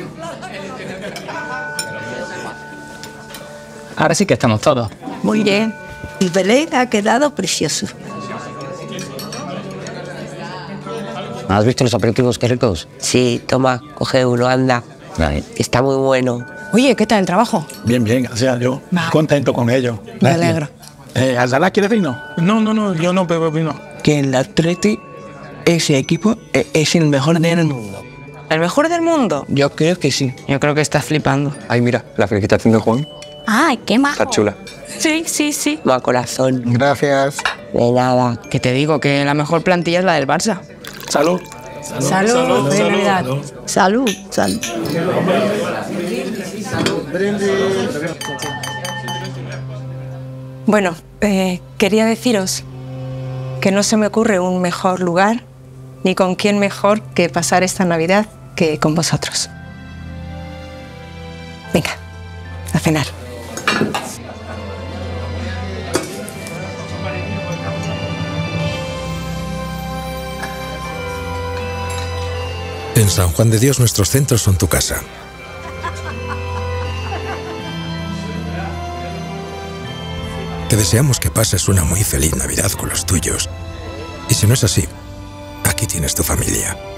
Ahora sí que estamos todos. Muy bien. El Belén ha quedado precioso. ¿Has visto los aperitivos qué ricos? Sí, toma, coge uno, anda. Vale. Está muy bueno. Oye, ¿qué tal el trabajo? Bien, bien, gracias a Dios. Vale. Contento con ello. Me alegro. ¿Aldalá quiere vino? No, yo no bebo vino. Que el Atleti, ese equipo, es el mejor del mundo. ¿El mejor del mundo? Yo creo que sí. Yo creo que estás flipando. Ay, mira, la felicitación de Juan. ¡Ay, qué majo! Está chula. Sí. Toma, corazón. Gracias. De nada. Que te digo que la mejor plantilla es la del Barça. Salud. Salud, feliz Navidad. Salud. Bueno, quería deciros que no se me ocurre un mejor lugar ni con quién mejor que pasar esta Navidad que con vosotros. Venga, a cenar. En San Juan de Dios nuestros centros son tu casa. Te deseamos que pases una muy feliz Navidad con los tuyos. Y si no es así, aquí tienes tu familia.